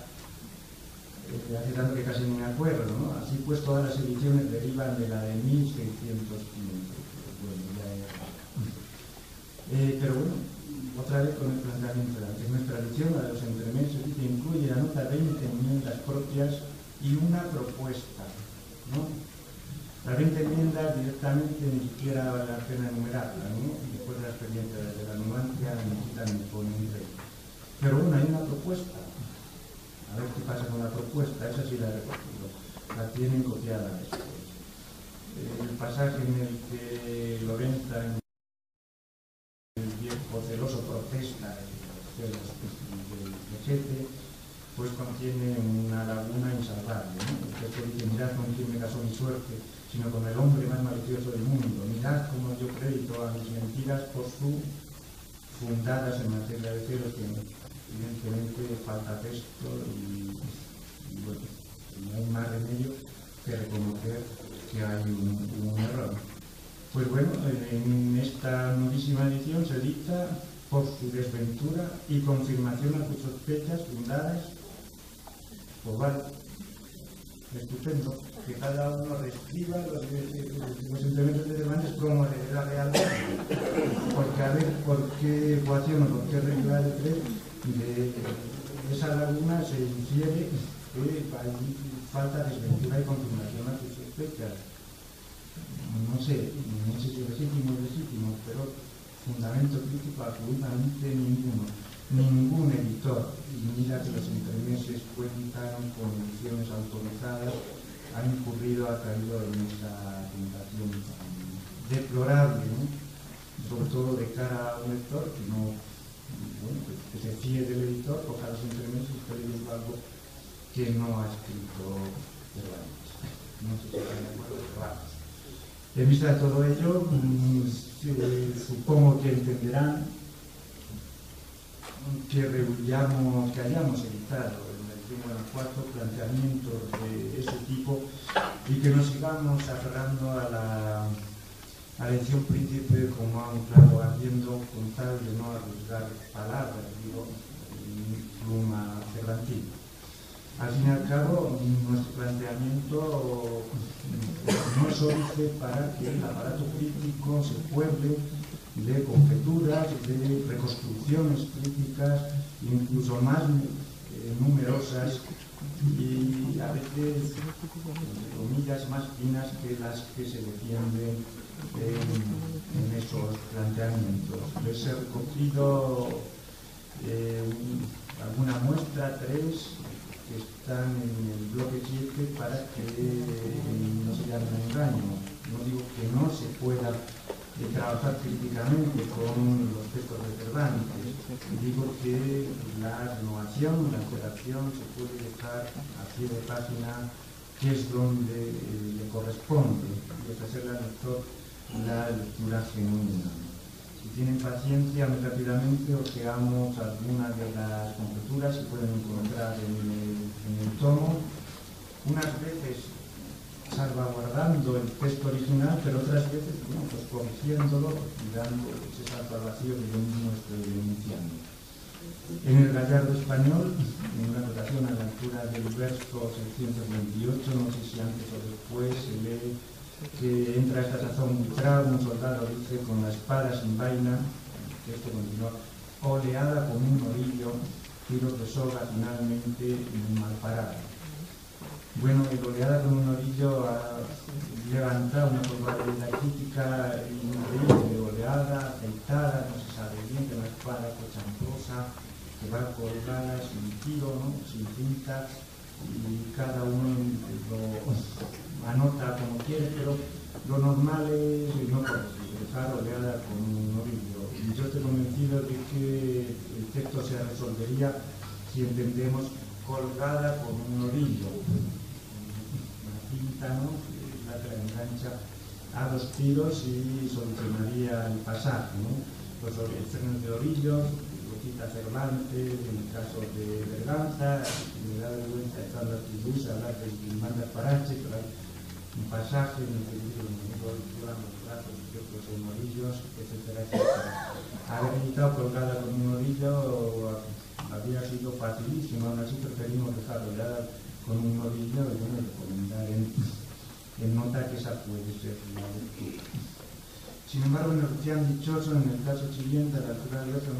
hace tanto que casi ni me acuerdo, ¿no? Así pues todas las ediciones derivan de la de 1615. Bueno, ya era. Pero bueno, otra vez con el planteamiento de nuestra edición, la de los entremeses, que incluye la nota 20 enmiendas propias y una propuesta, ¿no? Las 20 enmiendas directamente ni siquiera vale la pena enumerarlas, ¿no? Después de la experiencia de la nuancia necesitan imponer. Pero bueno, hay una propuesta. A ver qué pasa con la propuesta, esa sí la tienen copiada después. El pasaje en el que Lorenza, en el viejo celoso, protesta de Lechete, pues contiene una laguna insalvable, ¿no? El texto dice: mirad con quién me casó mi suerte, sino con el hombre más malicioso del mundo. Mirad cómo yo crédito a mis mentiras por su fundadas en materia de celos, que evidentemente falta texto y bueno, no hay más remedio que reconocer que hay un error. Pues bueno, en esta novísima edición se dicta por su desventura y confirmación a sus sospechas fundadas. Pues vale, estupendo, que cada uno reescriba los implementos de Cervantes como de la real, porque a ver por qué ecuación o por qué regla de tres de esa laguna se infiere que hay falta de desventura y confirmación a sus sospechas. No sé si es legítimo, pero fundamento crítico absolutamente ninguno. Ningún editor, y mira que los entremeses cuentan con ediciones autorizadas, ha incurrido, ha caído en esa tentación deplorable, ¿no? Sobre todo de cara a un lector que no, bueno, que se fíe del editor, coja los entremeses y está leyendo algo que no ha escrito Cervantes. No sé si están de acuerdo, pero vamos. En vista de todo ello, supongo que entenderán que hayamos evitado en el primer cuarto planteamientos de ese tipo y que nos sigamos aferrando a la edición príncipe, como ha claro, haciendo con tal de no arriesgar palabras, digo, pluma cervantina. Al fin y al cabo, nuestro planteamiento no es óbice para que el aparato crítico se pueble de conjeturas, de reconstrucciones críticas, incluso más numerosas y a veces, entre comillas, más finas que las que se defienden en esos planteamientos. Les he recogido alguna muestra, 3, que están en el bloque 7 para que no se llame un engaño. No digo que no se pueda trabajar críticamente con los textos de Cervantes, digo que la renovación, la alteración se puede dejar a pie de página, que es donde le corresponde, y ofrecerle al lector la lectura genuina. Si tienen paciencia, muy rápidamente ojeamos algunas de las conjeturas que pueden encontrar en el tomo, unas veces salvaguardando el texto original, pero otras veces, bueno, pues corrigiéndolo y dando esa salvación que yo mismo estoy denunciando. En el Gallardo español, en una anotación a la altura del verso 628, no sé si antes o después, se lee que entra esta sazón Buitrao, un soldado dice con la espada sin vaina, el texto continúa, oleada como un orillo, tiros de soga finalmente mal parado. Bueno, el oleada con un orillo ha levantado una probabilidad crítica increíble, oleada, aceitada, no se sabe bien, de una espada cochamprosa, que va colgada sin tiro, ¿no? Sin cinta, y cada uno lo anota como quiere, pero lo normal es no corregir, dejar oleada con un orillo. Y yo estoy convencido de que el texto se resolvería si entendemos colgada con un orillo. Cinta, ¿no? La que la engancha a 2 tiros y solucionaría el pasaje, ¿no? Pues el freno de orillos, lo cita Cervantes, en el caso de Berganza, me da vergüenza estar la tribus, hablar de Mandas Parache, pero hay un pasaje en el que dice los brazos ciertos en orillos, etcétera, etcétera. Haber editado colgada con un orillo habría sido facilísimo, aún así preferimos dejarlo ya con un novillo y bueno, recomendar en nota que esa puede ser la lectura. Sin embargo, en el Cian Dichoso, en el caso siguiente, a la altura del verso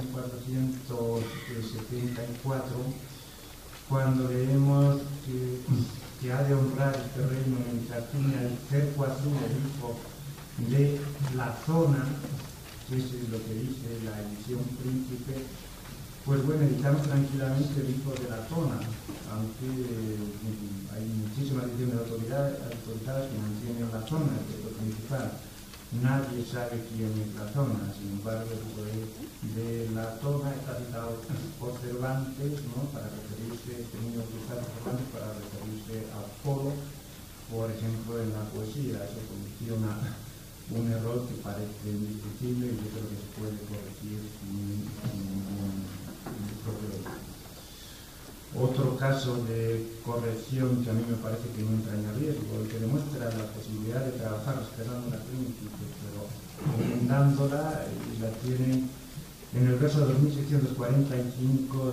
1474, cuando leemos que ha de honrar este reino en Castilla el cerco azul, el hijo de la zona, que es lo que dice la edición Príncipe, pues bueno, editamos tranquilamente el hijo de la zona, aunque hay muchísimas ediciones autorizadas que mantienen la zona, el texto principal. Nadie sabe quién es la zona, sin embargo, de la zona está citado por Cervantes, ¿no? Para referirse, tenido que usar Cervantes para referirse a Apolo, por ejemplo, en la poesía. Eso convirtió un error que parece indiscutible y yo creo que se puede corregir sin ningún problema. Otro caso de corrección que a mí me parece que no entraña riesgo y que demuestra la posibilidad de trabajar esperando la Príncipe, pero enmendándola, y la tienen en el verso 2645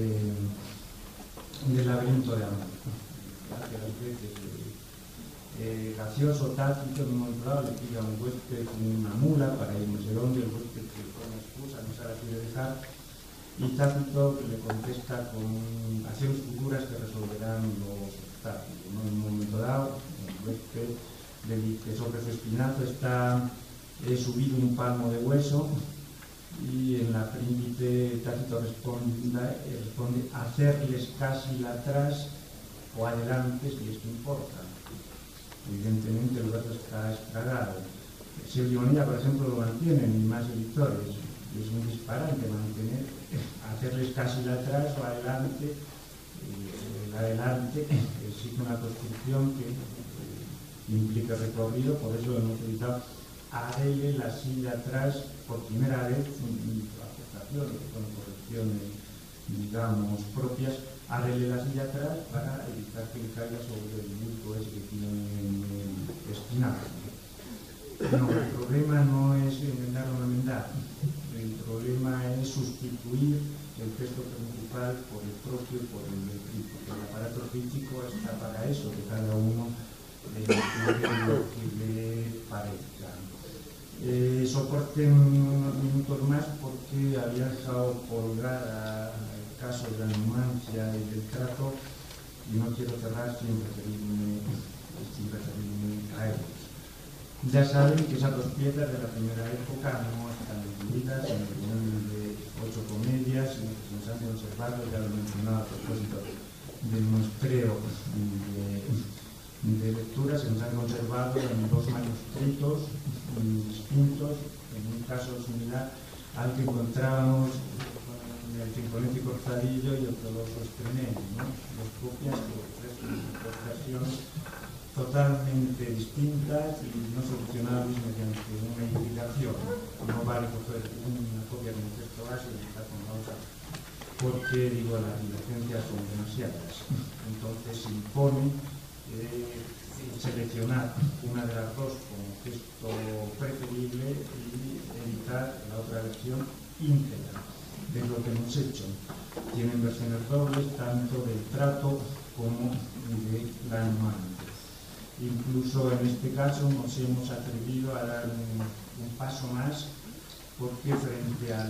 del Laberinto de Amor. Que las veces gracioso, Tácito, en un momento dado le pide a un huésped una mula para ir no sé dónde, el huésped que con excusa no se la quiere dejar, y Tácito le contesta con acciones futuras que resolverán los obstáculos, ¿no? En un momento dado, el huésped le dice sobre su espinazo está subido un palmo de hueso, y en la Príncipe Tácito responde hacerles casi atrás o adelante si esto importa. Evidentemente el verso está estragado. Silvionía, por ejemplo, lo mantienen y más editores. Es un disparate mantener, hacerles casi atrás o adelante. El adelante exige una construcción que implica recorrido, por eso hemos editado harele la silla atrás por primera vez, aportaciones con correcciones, digamos, propias, harele la silla atrás para evitar que le caiga sobre el bulto ese que tiene espinazo. No, el problema no es enmendar o no enmendar, el problema es sustituir el texto principal por el propio y por el escrito. El aparato físico está para eso, que cada uno lo que le parezca. Soporten unos minutos más porque había dejado colgar el caso de la Numancia y del trato y no quiero cerrar sin referirme a ellos. Ya saben que esas dos piezas de la primera época no están incluidas en el volumen de 8 comedias, sino que se nos han conservado, ya lo he mencionado a propósito del muestreo de lectura, se nos han conservado en dos manuscritos distintos, en un caso similar al que encontrábamos en el Sinfonético Orzadillo y el Coloso Extremeño, ¿no? Dos copias que ofrecen interpretaciones totalmente distintas y no solucionables mediante una hibridación. No vale coger una copia como texto base y estar con la otra, porque digo, las divergencias son demasiadas. Entonces se impone seleccionar una de las dos como texto preferible y editar la otra versión íntegra. Es lo que hemos hecho. Tienen versiones dobles tanto del trato como de la Numancia. Incluso en este caso nos hemos atrevido a dar un paso más porque frente a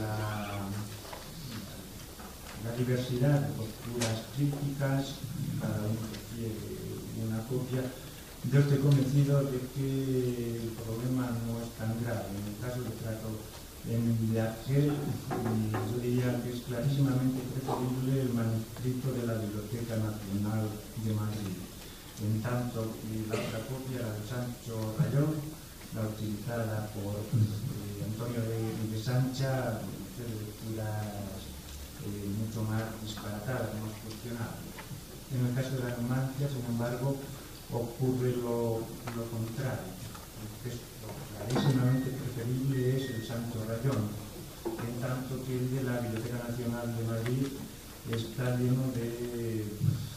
la diversidad de posturas críticas, cada uno prefiere una copia. Yo estoy convencido de que el problema no es tan grave. En el caso del trato de Argel, yo diría que es clarísimamente preferible el manuscrito de la Biblioteca Nacional de Madrid. En tanto que la otra copia, la de Sancho Rayón, la utilizada por Antonio de Sancha, de lecturas mucho más disparatadas, más cuestionables. En el caso de la Numancia, sin embargo, ocurre lo contrario. El texto clarísimamente preferible es el Sancho Rayón, en tanto que el de la Biblioteca Nacional de Madrid está lleno de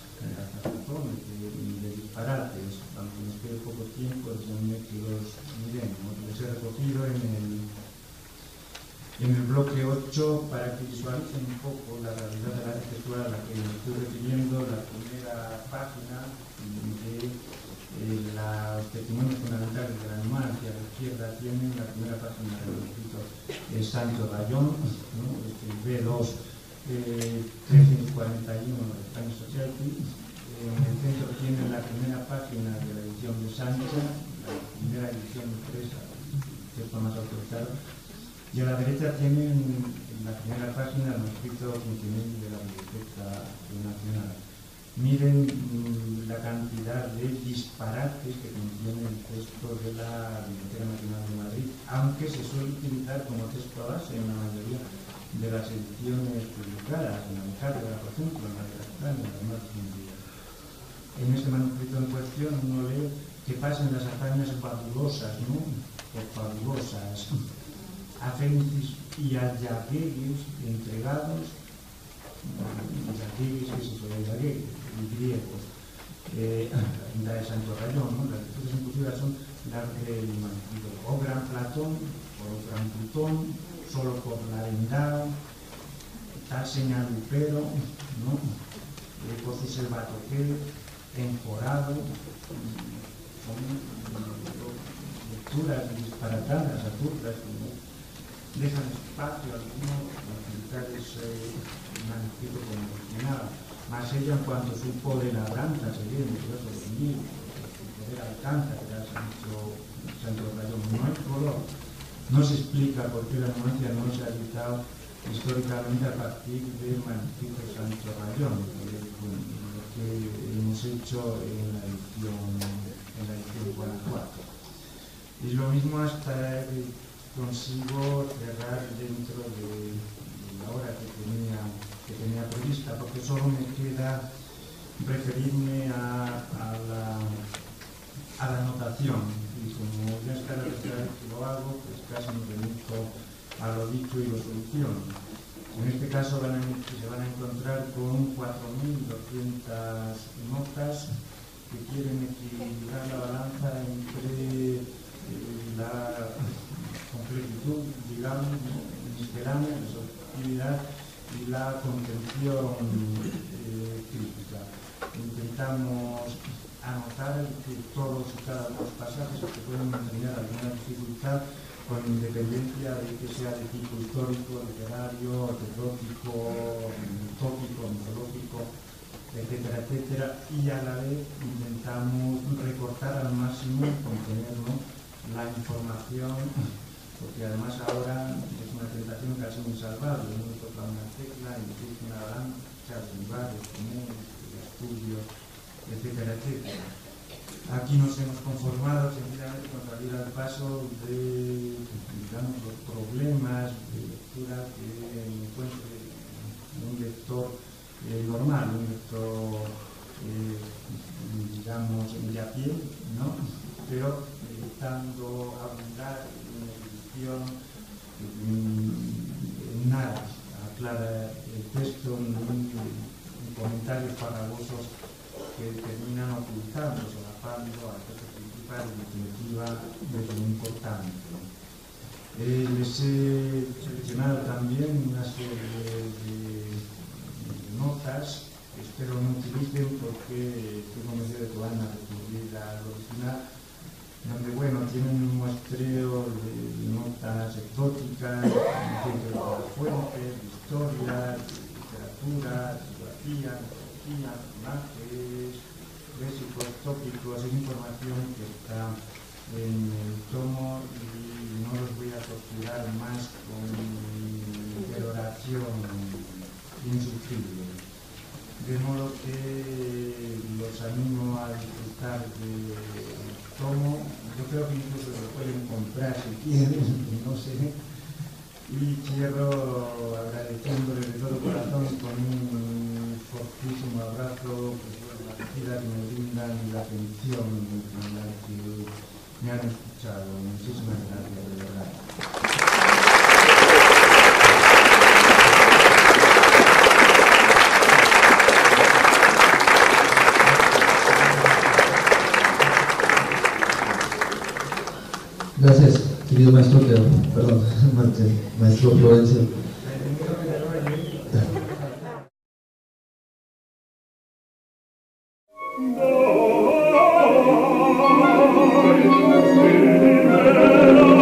de disparates, aunque nos quede poco tiempo, déjenme que los miremos. Les he recogido en En el bloque 8, para que visualicen un poco la realidad de la arquitectura a la que me estoy refiriendo, la primera página de los testimonios fundamentales de la numancia a la izquierda tienen la primera página del escrito Sancho Rayón, ¿no? B2 341 de Spanish Society. En el centro tienen la primera página de la edición de Sancha, la primera edición impresa, texto más autorizado. Y a la derecha tienen en la primera página el manuscrito funcional de la Biblioteca Nacional. Miren la cantidad de disparates que contiene el texto de la Biblioteca Nacional de Madrid, aunque se suele utilizar como texto base en la mayoría de las ediciones publicadas, en la Alcántara, por ejemplo, en la de Castaña, en la más sencilla. En este manuscrito en cuestión uno lee que pasan las hazañas fabulosas, ¿no? O fabulosas, a Fénix y a Yaguegues entregados, Yaguegues, que se suele Yaguegues, y griegos, la de Sancho Rayón, ¿no? Las lecturas inclusivas son las del manuscrito, o Gran Platón, o Gran Plutón, solo por la Arendao, tal señal Lupero, ¿no? Por su Selvatoque, Enforado, son lecturas disparatadas, absurdas, ¿no? Dejan espacio a algunos para utilizar ese manuscrito como original, más ella en cuanto supo de la danza, se viene, por eso de mí, poder alcanza, que era Sancho Rayón, no hay color. No se explica por qué la numancia no se ha editado históricamente a partir del manuscrito Sancho Rayón, lo que hemos hecho en la edición Guanajuato. Y lo mismo hasta consigo cerrar dentro de la hora que tenía prevista, porque solo me queda referirme a la anotación. Y como ya está la tercera vez que lo hago, pues casi me remito a lo dicho y lo soluciono. En este caso se van a encontrar con 4.200 notas que quieren equilibrar la balanza entre la completitud, digamos, miscelánea, la subjetividad y la contención crítica. Intentamos anotar que todos y cada uno de los pasajes que pueden mantener alguna dificultad con independencia de que sea de tipo histórico, literario, anecdótico, tópico, mitológico, etcétera, etcétera, y a la vez intentamos recortar al máximo, contenernos la información, porque además ahora es una tentación casi insalvable, uno toca una tecla, incluso una avalancha de lugares, estudios, etcétera, etcétera. Aquí nos hemos conformado sencillamente con salir al paso de, digamos, los problemas de lectura que encuentre un lector normal, un lector, digamos, de a pie, ¿no? Pero evitando abundar en edición, nada, aclara el texto, ni comentarios farragosos que terminan ocultando, solapando al texto principal, en definitiva, de lo importante. Les he seleccionado también una serie de notas que espero no utilicen porque estoy convencido de que van a recurrir al original, donde, bueno, tienen un muestreo de notas exóticas, de las fuentes, de historia, de literatura, de geografía, personajes, léxicos, tópicos, es información que está en el tomo y no los voy a torturar más con mi peroración insufrible. De modo que los animo a disfrutar del tomo. Yo creo que incluso lo pueden comprar si quieren, no sé. Y cierro agradeciéndole de todo corazón con un fortísimo abrazo por la acogida que me brindan y la atención con la que me han escuchado. Muchísimas gracias, de verdad. Gracias, pido maestro, perdón, maestro Florencio. Oh,